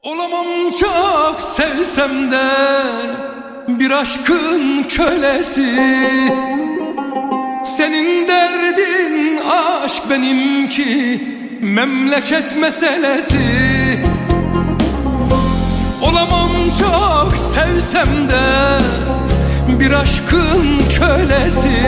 Olamam çok sevsem de bir aşkın kölesi. Senin derdin aşk, benimki memleket meselesi. Olamam çok sevsem de bir aşkın kölesi.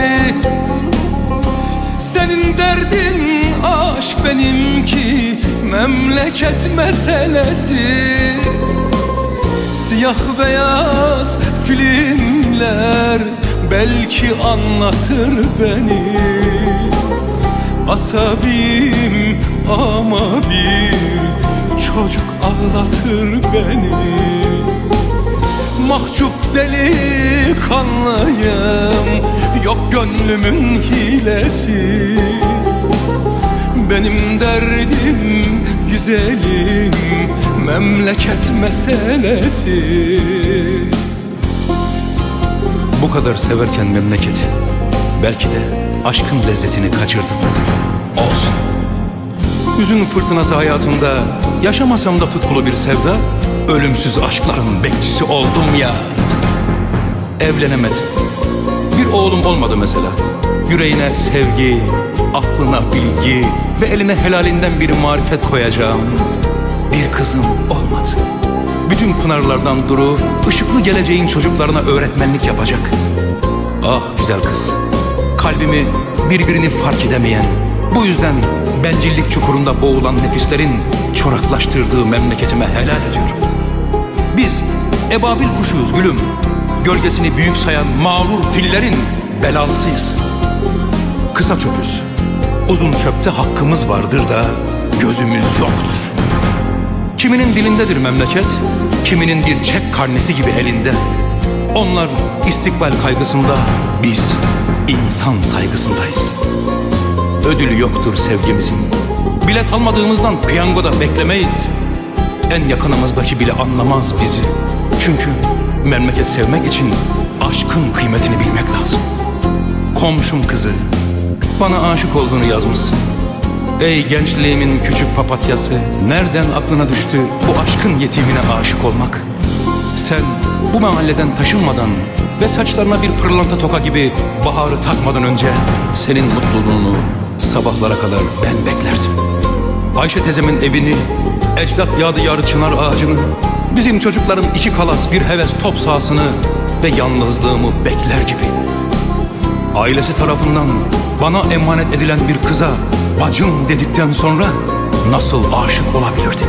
Senin derdin aşk, benimki memleket meselesi. Siyah beyaz filmler belki anlatır beni. Asabiyim ama bir çocuk ağlatır beni. Mahcup delikanlıyım, yok gönlümün hilesi. Benim derdim güzelim, memleket meselesi. Bu kadar severken memleketi, belki de aşkın lezzetini kaçırdım. Olsun. Hüzün fırtınası hayatımda yaşamasam da tutkulu bir sevda, ölümsüz aşkların bekçisi oldum ya. Evlenemedim. Bir oğlum olmadı mesela. Yüreğine sevgi, aklına bilgi ve eline helalinden bir marifet koyacağım bir kızım olmadı. Bütün pınarlardan Duru, ışıklı geleceğin çocuklarına öğretmenlik yapacak. Ah güzel kız, kalbimi birbirini fark edemeyen, bu yüzden bencillik çukurunda boğulan nefislerin çoraklaştırdığı memleketime helal ediyorum. Biz ebabil kuşuyuz gülüm, gölgesini büyük sayan mağrur fillerin belalısıyız. Kısa çöpüz, uzun çöpte hakkımız vardır da gözümüz yoktur. Kiminin dilindedir memleket, kiminin bir çek karnesi gibi elinde. Onlar istikbal kaygısında, biz insan saygısındayız. Ödülü yoktur sevgimizin, bilet almadığımızdan piyangoda beklemeyiz. En yakınımızdaki bile anlamaz bizi. Çünkü memleket sevmek için aşkın kıymetini bilmek lazım. Komşum kızı, bana aşık olduğunu yazmışsın. Ey gençliğimin küçük papatyası, nereden aklına düştü bu aşkın yetimine aşık olmak? Sen bu mahalleden taşınmadan ve saçlarına bir pırlanta toka gibi baharı takmadan önce senin mutluluğunu sabahlara kadar ben beklerdim. Ayşe teyzemin evini, ecdat yadigarı çınar ağacını, bizim çocukların iki kalas bir heves top sahasını ve yalnızlığımı bekler gibi. Ailesi tarafından bana emanet edilen bir kıza bacım dedikten sonra nasıl aşık olabilirdi?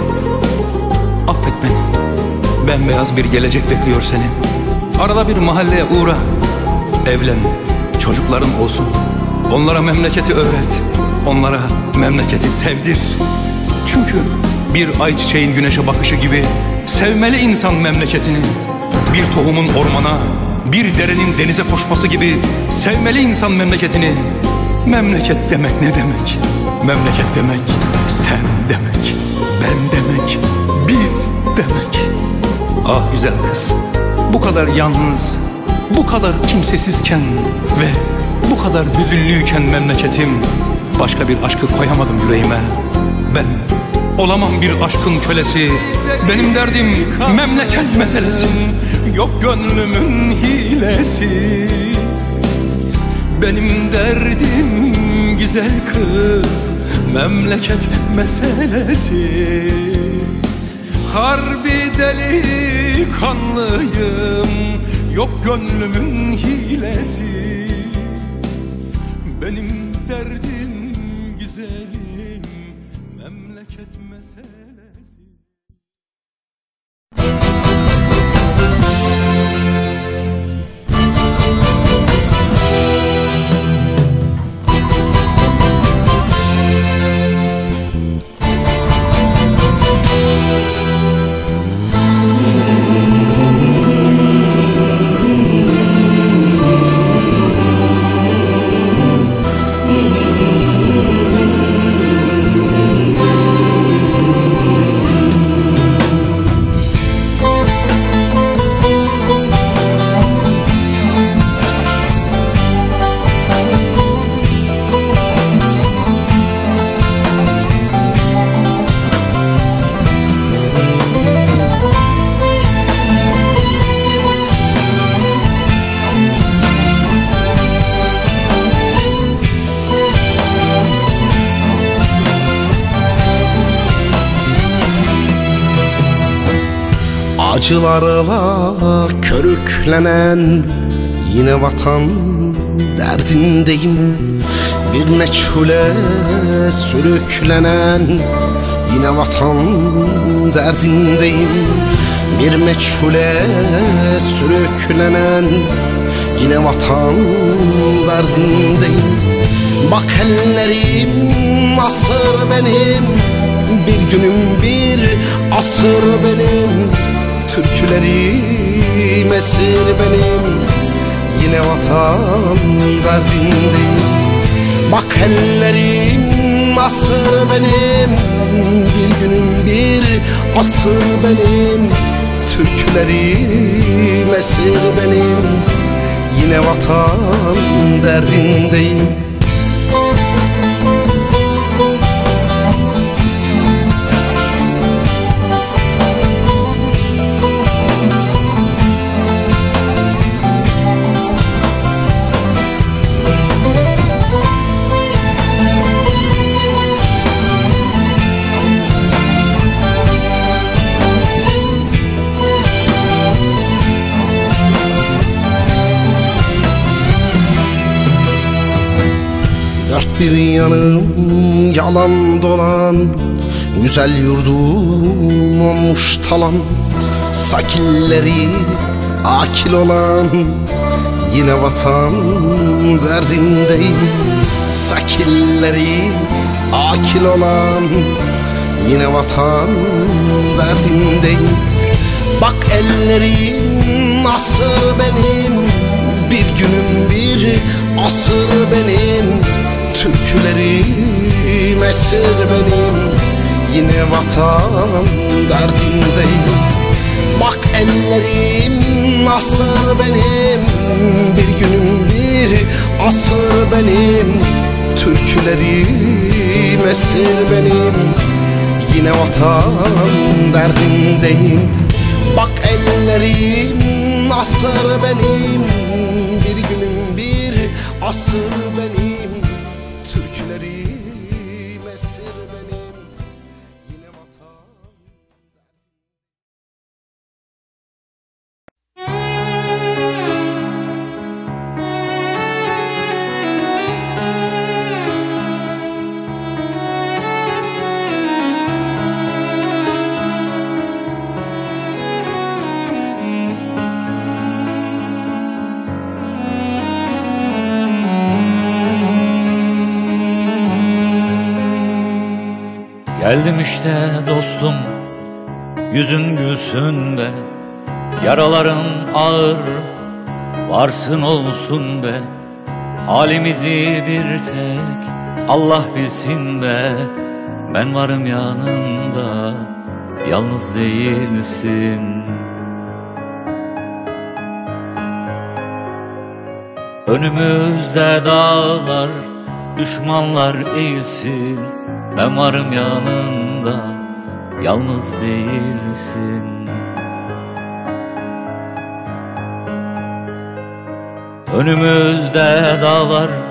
Affet beni. Bembeyaz bir gelecek bekliyor seni. Arada bir mahalleye uğra. Evlen, çocukların olsun. Onlara memleketi öğret. Onlara memleketi sevdir. Çünkü bir ayçiçeğin güneşe bakışı gibi sevmeli insan memleketini. Bir tohumun ormana, bir derenin denize koşması gibi sevmeli insan memleketini. Memleket demek ne demek? Memleket demek sen demek, ben demek, biz demek. Ah güzel kız, bu kadar yalnız, bu kadar kimsesizken ve bu kadar hüzünlüyken memleketim, başka bir aşkı koyamadım yüreğime. Ben olamam bir aşkın kölesi, benim derdim memleket meselesi. Yok gönlümün hilesi, benim derdim güzel kız, memleket meselesi. Harbi delikanlıyım, yok gönlümün hilesi. Benim derdim güzelim, memleket meselesi. Acılarla körüklenen yine vatan derdindeyim. Bir meçhule sürüklenen yine vatan derdindeyim. Bir meçhule sürüklenen yine vatan derdindeyim. Bak ellerim asır benim, bir günüm bir asır benim. Türkülerim esir benim, yine vatan derdindeyim. Bak ellerim asır benim, bir günüm bir asır benim. Türkülerim esir benim, yine vatan derdindeyim. Dört bir yanım yalan dolan, güzel yurdum olmuş talan. Sakilleri akil olan, yine vatan derdindeyim. Sakilleri akil olan, yine vatan derdindeyim. Bak ellerim asır benim, bir günüm bir asır benim. Türkülerim esir benim, yine vatan derdindeyim. Bak ellerim asır benim, bir günüm bir asır benim. Türkülerim esir benim, yine vatan derdindeyim. Bak ellerim asır benim, bir günüm bir asır benim. Türkülerim esir benim, yine vatan. Geldim işte dostum, yüzün gülsün be. Yaraların ağır, varsın olsun be. Halimizi bir tek Allah bilsin be. Ben varım yanında, yalnız değilsin. Önümüzde dağlar, düşmanlar eğilsin. Ben varım yanında, yalnız değilsin. Önümüzde dağlar,